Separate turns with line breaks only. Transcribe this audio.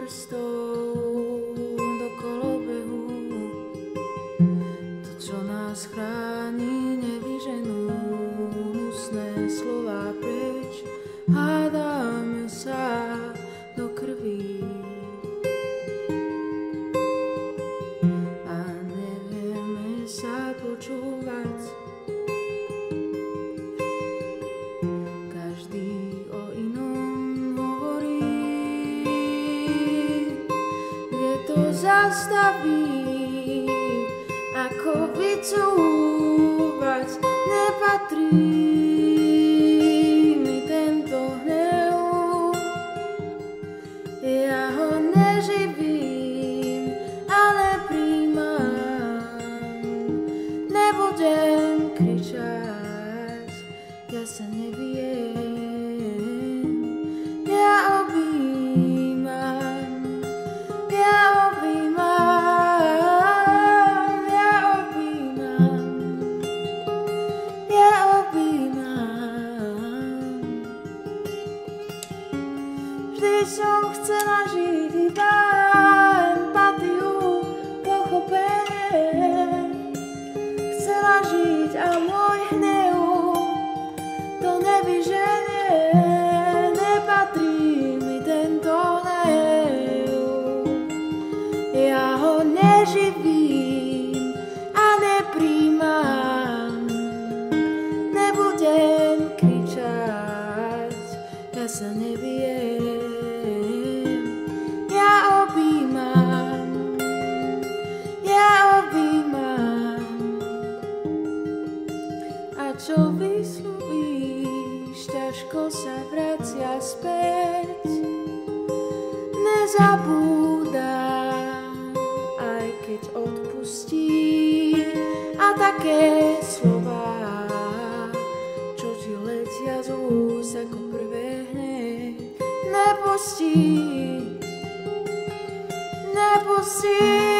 prstov do kolobehu. To, čo nás chráni, nevyženú hnusné slová preč. Hádame sa do krví a nevieme sa počúvať. Každý o inom hovorí, kde to zastaví, ako vycúvať. Nepatrí mi tento hnev, ja ho neživím, ale príjmam. Nebudem kričať, ja sa nebijem, ja objímam, ja objímam, ja objímam, ja objímam. Vždy som chcela žiť iba empatiu, pochopenie. Chcela žiť a môj hnev to nevyženie. Nepatrí mi tento hnev, ja ho neživím a nepríjmam. Nebudem kričať, ja sa nebijem, ja objímam, ja objímam. A čo vyslovíš, ťažko sa vracia späť. Nezabúda, aj keď odpustí. A také slová, čo ti letia z úst ako prvé hneď. Nepustí, nepustí.